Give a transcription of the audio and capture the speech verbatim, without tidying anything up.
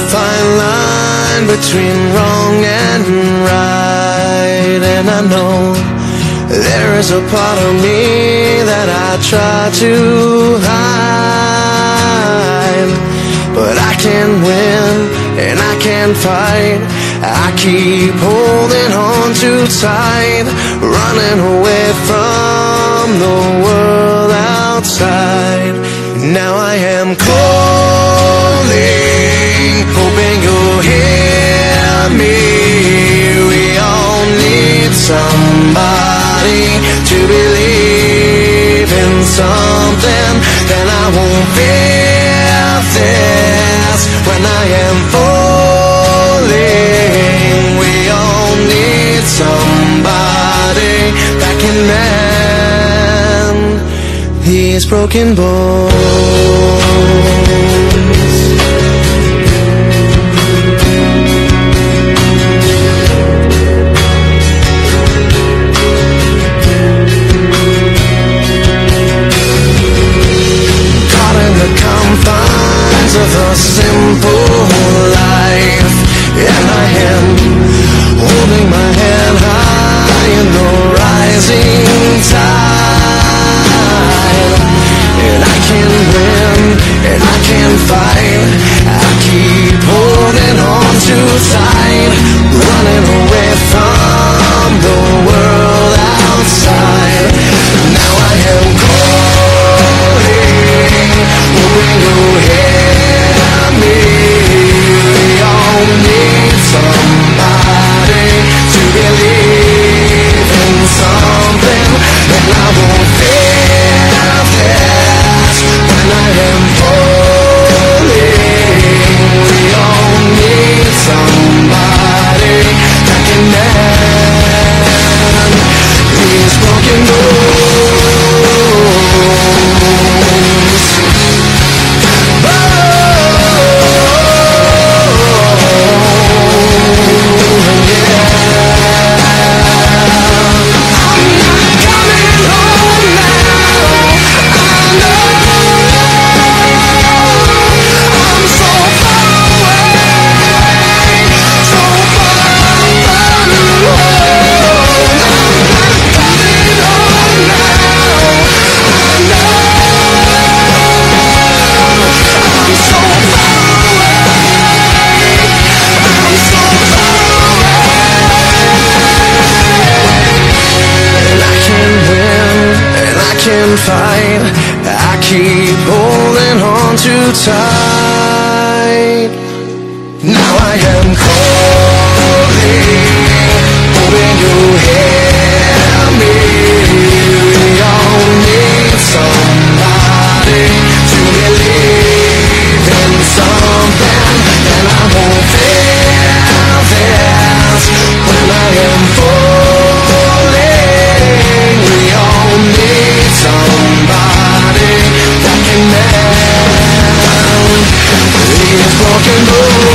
fine line between wrong and right, and I know there is a part of me that I try to hide, but I can't win and I can't fight. I keep holding on too tight, running away from the world outside. Now I am calling, hoping you'll hear me. We all need somebody to believe in something, then I won't fear this when I am falling. We all need somebody that can mend these broken bones. Confines of a simple life, and I am holding my head high in the rising tide. And I can win, and I can fight. I keep holding on too tight, running away from the world outside. Now I am calling, hoping you'll hear me. We all need somebody to believe in something, and I won't fear this when I am falling. We all need somebody that can mend these broken bones. Fight. I keep holding on too tight. Now I am calling, hoping you'll hear me. We all need somebody to believe in something, and I won't fear this when I am falling. We all need somebody that can mend these broken bones.